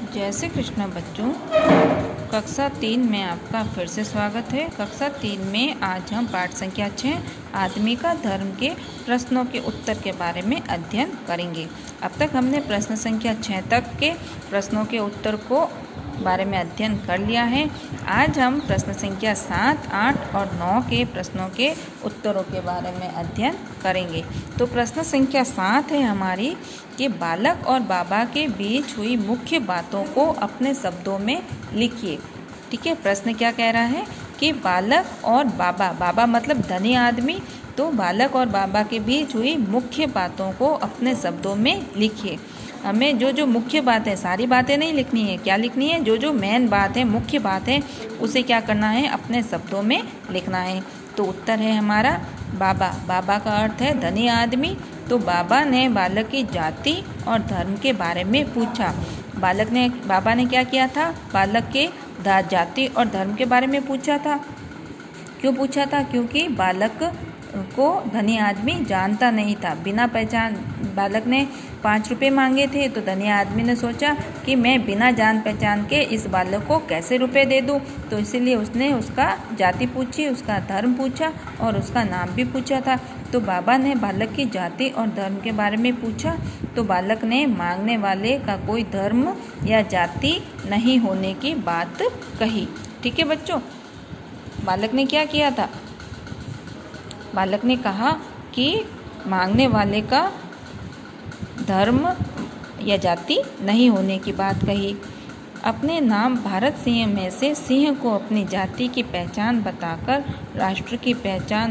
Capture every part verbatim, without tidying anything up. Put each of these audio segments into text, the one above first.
जय श्री कृष्ण बच्चों, कक्षा तीन में आपका फिर से स्वागत है। कक्षा तीन में आज हम पाठ संख्या छः आदमी का धर्म के प्रश्नों के उत्तर के बारे में अध्ययन करेंगे। अब तक हमने प्रश्न संख्या छः तक के प्रश्नों के उत्तर को बारे में अध्ययन कर लिया है। आज हम प्रश्न संख्या सात, आठ और नौ के प्रश्नों के उत्तरों के बारे में अध्ययन करेंगे। तो प्रश्न संख्या सात है हमारी कि बालक और बाबा के बीच हुई मुख्य बातों को अपने शब्दों में लिखिए। ठीक है, प्रश्न क्या कह रहा है कि बालक और बाबा, बाबा मतलब धनी आदमी, तो बालक और बाबा के बीच हुई मुख्य बातों को अपने शब्दों में लिखिए। हमें जो जो मुख्य बात है, सारी बातें नहीं लिखनी है, क्या लिखनी है, जो जो मेन बात है, मुख्य बात है, उसे क्या करना है, अपने शब्दों में लिखना है। तो उत्तर है हमारा बाबा। बाबा का अर्थ है धनी आदमी। तो बाबा ने बालक की जाति और धर्म के बारे में पूछा। बालक ने बाबा ने क्या किया था, बालक के जाति और धर्म के बारे में पूछा था। क्यों पूछा था? क्योंकि बालक को धनी आदमी जानता नहीं था। बिना पहचान बालक ने पाँच रुपये मांगे थे, तो धनी आदमी ने सोचा कि मैं बिना जान पहचान के इस बालक को कैसे रुपए दे दूं, तो इसीलिए उसने उसका जाति पूछी, उसका धर्म पूछा और उसका नाम भी पूछा था। तो बाबा ने बालक की जाति और धर्म के बारे में पूछा, तो बालक ने मांगने वाले का कोई धर्म या जाति नहीं होने की बात कही। ठीक है बच्चों, बालक ने क्या किया था, बालक ने कहा कि मांगने वाले का धर्म या जाति नहीं होने की बात कही। अपने नाम भारत सिंह में से सिंह को अपनी जाति की पहचान बताकर राष्ट्र की पहचान,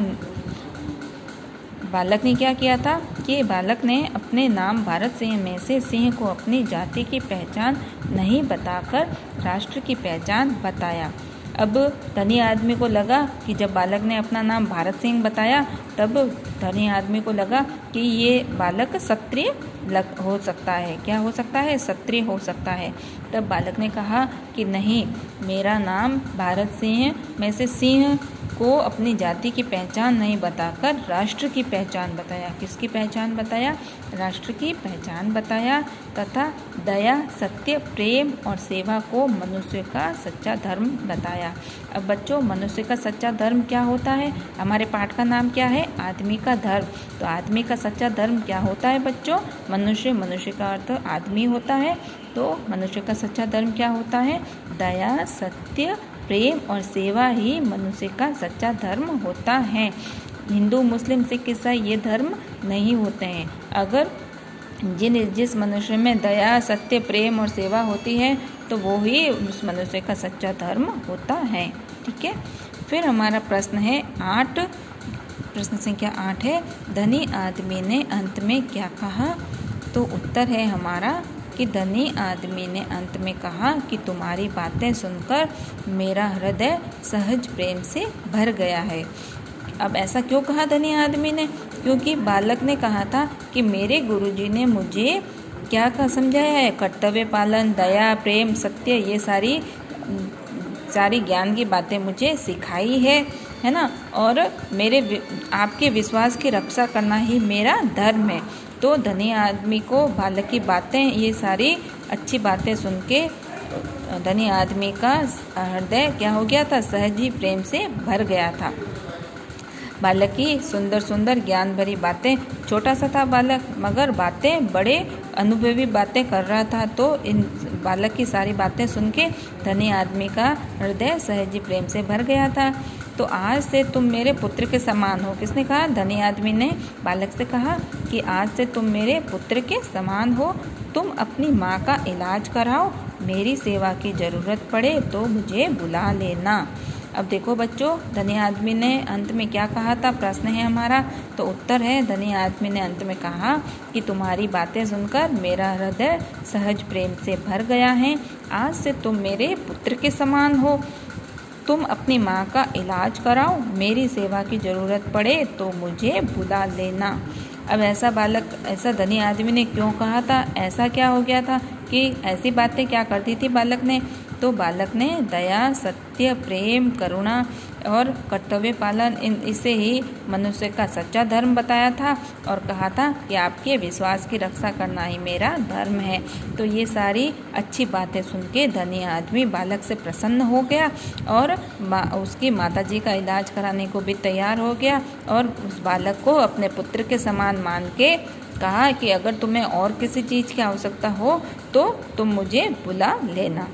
बालक ने क्या किया था कि बालक ने अपने नाम भारत सिंह में से सिंह को अपनी जाति की पहचान नहीं बताकर राष्ट्र की पहचान बताया। अब धनी आदमी को लगा कि जब बालक ने अपना नाम भारत सिंह बताया, तब धनी आदमी को लगा कि ये बालक क्षत्रिय लग हो सकता है। क्या हो सकता है? क्षत्रिय हो सकता है। तब बालक ने कहा कि नहीं, मेरा नाम भारत सिंह में से सिंह को अपनी जाति की पहचान नहीं बताकर राष्ट्र की पहचान बताया। किसकी पहचान बताया? राष्ट्र की पहचान बताया। तथा दया, सत्य, प्रेम और सेवा को मनुष्य का सच्चा धर्म बताया। अब बच्चों, मनुष्य का सच्चा धर्म क्या होता है? हमारे पाठ का नाम क्या है? आदमी का धर्म। तो आदमी का सच्चा धर्म क्या होता है बच्चों? मनुष्य। मनुष्य का अर्थ आदमी होता है। तो मनुष्य का सच्चा धर्म क्या होता है? दया, सत्य, प्रेम और सेवा ही मनुष्य का सच्चा धर्म होता है। हिंदू, मुस्लिम, सिख, ईसाई ये धर्म नहीं होते हैं। अगर जिन जिस मनुष्य में दया, सत्य, प्रेम और सेवा होती है, तो वो ही उस मनुष्य का सच्चा धर्म होता है। ठीक है, फिर हमारा प्रश्न है आठ, प्रश्न संख्या आठ है, धनी आदमी ने अंत में क्या कहा? तो उत्तर है हमारा कि धनी आदमी ने अंत में कहा कि तुम्हारी बातें सुनकर मेरा हृदय सहज प्रेम से भर गया है। अब ऐसा क्यों कहा धनी आदमी ने? क्योंकि बालक ने कहा था कि मेरे गुरुजी ने मुझे क्या कहा समझाया है, कर्तव्य पालन, दया, प्रेम, सत्य, ये सारी सारी ज्ञान की बातें मुझे सिखाई है, है ना। और मेरे आपके विश्वास की रक्षा करना ही मेरा धर्म है। तो धनी आदमी को बालक की बातें, ये सारी अच्छी बातें सुन के धनी आदमी का हृदय क्या हो गया था? सहज ही प्रेम से भर गया था। बालक की सुंदर सुंदर ज्ञान भरी बातें, छोटा सा था बालक मगर बातें बड़े अनुभवी बातें कर रहा था। तो इन बालक की सारी बातें सुन के धनी आदमी का हृदय सहज ही प्रेम से भर गया था। तो आज से तुम मेरे पुत्र के समान हो। किसने कहा? धनी आदमी ने बालक से कहा कि आज से तुम मेरे पुत्र के समान हो। तुम अपनी माँ का इलाज कराओ, मेरी सेवा की ज़रूरत पड़े तो मुझे बुला लेना। अब देखो बच्चों, धनी आदमी ने अंत में क्या कहा था? प्रश्न है हमारा, तो उत्तर है धनी आदमी ने अंत में कहा कि तुम्हारी बातें सुनकर मेरा हृदय सहज प्रेम से भर गया है। आज से तुम मेरे पुत्र के समान हो। तुम अपनी माँ का इलाज कराओ, मेरी सेवा की ज़रूरत पड़े तो मुझे बुला लेना। अब ऐसा बालक, ऐसा धनी आदमी ने क्यों कहा था? ऐसा क्या हो गया था कि ऐसी बातें क्या करती थी बालक ने, तो बालक ने दया, सत्य, प्रेम, करुणा और कर्तव्य पालन इन इसे ही मनुष्य का सच्चा धर्म बताया था और कहा था कि आपके विश्वास की रक्षा करना ही मेरा धर्म है। तो ये सारी अच्छी बातें सुन के धनी आदमी बालक से प्रसन्न हो गया और मा, उसकी माताजी का इलाज कराने को भी तैयार हो गया और उस बालक को अपने पुत्र के समान मान के कहा कि अगर तुम्हें और किसी चीज़ की आवश्यकता हो तो तुम मुझे बुला लेना।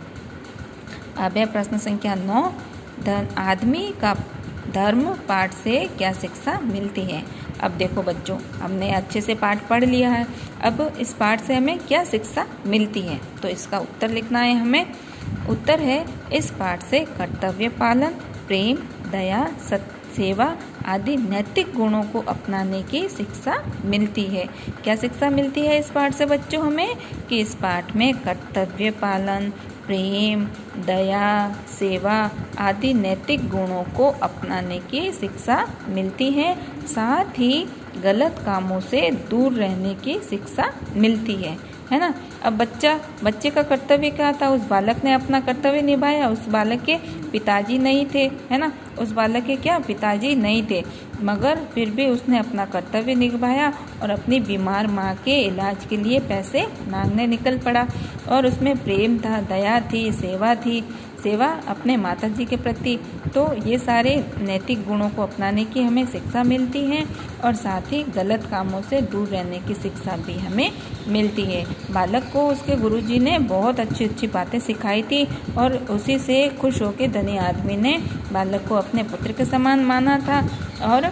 अब है प्रश्न संख्या नौ, धन आदमी का धर्म पाठ से क्या शिक्षा मिलती है। अब देखो बच्चों, हमने अच्छे से पाठ पढ़ लिया है, अब इस पाठ से हमें क्या शिक्षा मिलती है, तो इसका उत्तर लिखना है हमें। उत्तर है, इस पाठ से कर्तव्य पालन, प्रेम, दया, सत्य, सेवा आदि नैतिक गुणों को अपनाने की शिक्षा मिलती है। क्या शिक्षा मिलती है इस पाठ से बच्चों हमें, कि इस पाठ में कर्तव्य पालन, प्रेम, दया, सेवा आदि नैतिक गुणों को अपनाने की शिक्षा मिलती है। साथ ही गलत कामों से दूर रहने की शिक्षा मिलती है, है ना। अब बच्चा बच्चे का कर्तव्य क्या था, उस बालक ने अपना कर्तव्य निभाया। उस बालक के पिताजी नहीं थे, है ना, उस बालक के क्या पिताजी नहीं थे, मगर फिर भी उसने अपना कर्तव्य निभाया और अपनी बीमार माँ के इलाज के लिए पैसे मांगने निकल पड़ा। और उसमें प्रेम था, दया थी, सेवा थी, सेवा अपने माताजी के प्रति। तो ये सारे नैतिक गुणों को अपनाने की हमें शिक्षा मिलती है और साथ ही गलत कामों से दूर रहने की शिक्षा भी हमें मिलती है। बालक को उसके गुरुजी ने बहुत अच्छी अच्छी बातें सिखाई थी और उसी से खुश होकर धनी आदमी ने बालक को अपने पुत्र के समान माना था और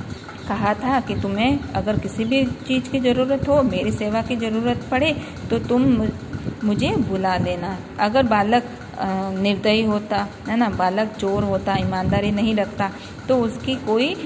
कहा था कि तुम्हें अगर किसी भी चीज़ की ज़रूरत हो, मेरी सेवा की ज़रूरत पड़े तो तुम मुझे बुला लेना। अगर बालक निर्दयी होता, है ना, बालक चोर होता, ईमानदारी नहीं रखता, तो उसकी कोई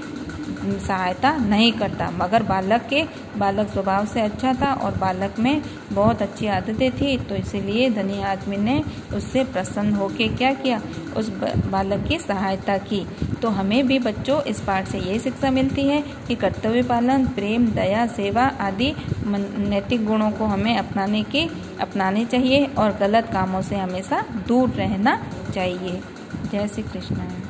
सहायता नहीं करता, मगर बालक के बालक स्वभाव से अच्छा था और बालक में बहुत अच्छी आदतें थी, तो इसीलिए धनी आदमी ने उससे प्रसन्न होकर क्या किया, उस बालक की सहायता की। तो हमें भी बच्चों इस पाठ से ये शिक्षा मिलती है कि कर्तव्य पालन, प्रेम, दया, सेवा आदि नैतिक गुणों को हमें अपनाने की अपनाने चाहिए और गलत कामों से हमेशा दूर रहना चाहिए। जय श्री कृष्ण।